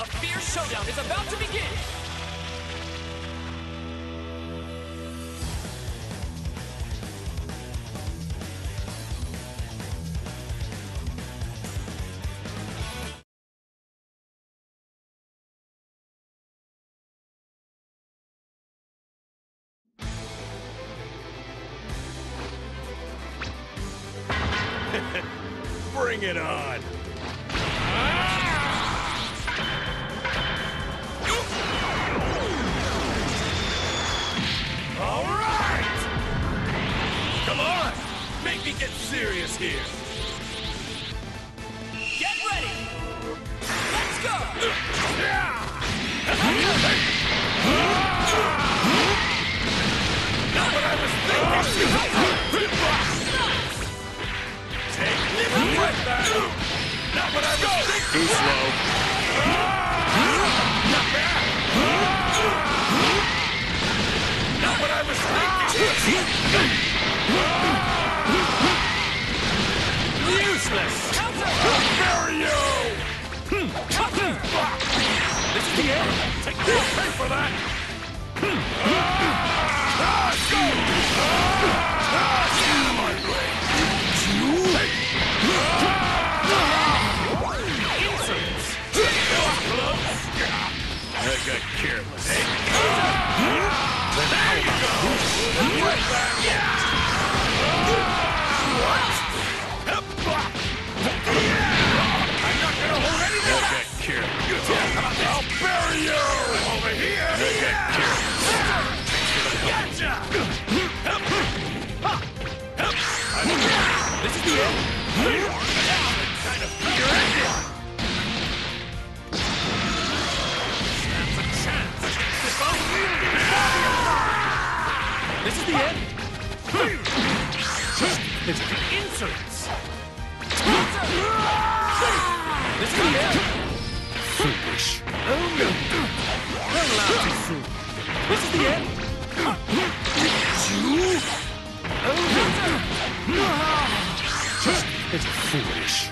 A fierce showdown is about to begin! Bring it on! All right! Come on! Make me get serious here! Get ready! Let's go! Not what I was thinking! Take right back! Not what I was thinking! Too slow. Not bad! Not what I was thinking! Useless! I'll bury you! Counter! This is the end! Take this! Pay for that! Go! Get out of my way! Insolence! I got careless. There you go! Right back! What? I'm not gonna hold anything back! I got careless. I'll bury you! Over here! I got careless. Gotcha! This is the end! Kind of figure it. That's a chance against this unwieldy body. This is the end! It's the insolence. This is the end! Foolish. Don't laugh too soon! This is the end! It's foolish.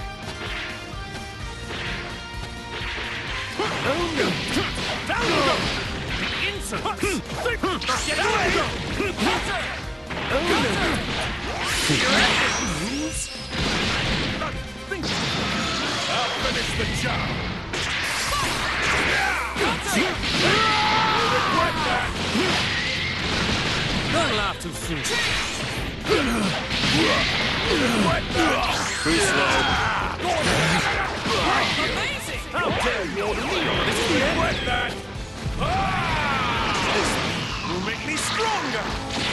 The insolence. Get away! Counter! Not thinking. I'll finish the job. You'll regret that. Don't laugh too soon! Regret that. Too slow. Amazing! How dare you order me over? This is the end! Regret that. This will make me stronger.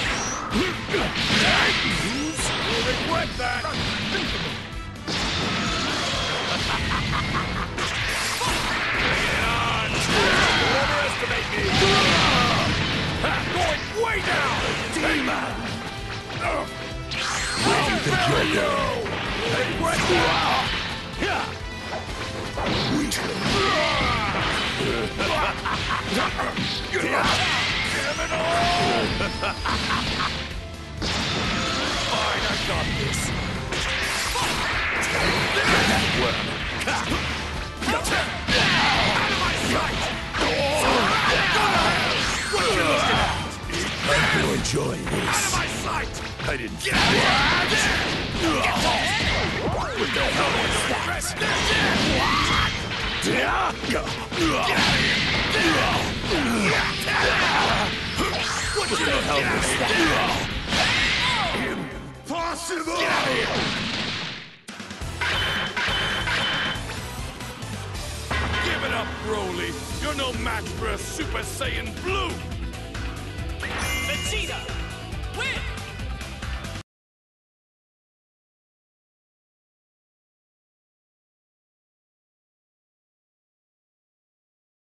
You'll regret that. Bring it on. Don't underestimate me. Going way down. Demon. I'll bury you. Regret that. Damn it all! Fine, I got this. Out of my sight! What you looking at? I'm gonna enjoy Out of this. my sight! I didn't Get out! What the hell is that? What the hell is that? Impossible! Get out of here! Give it up, Broly. You're no match for a Super Saiyan Blue. Vegeta! Win!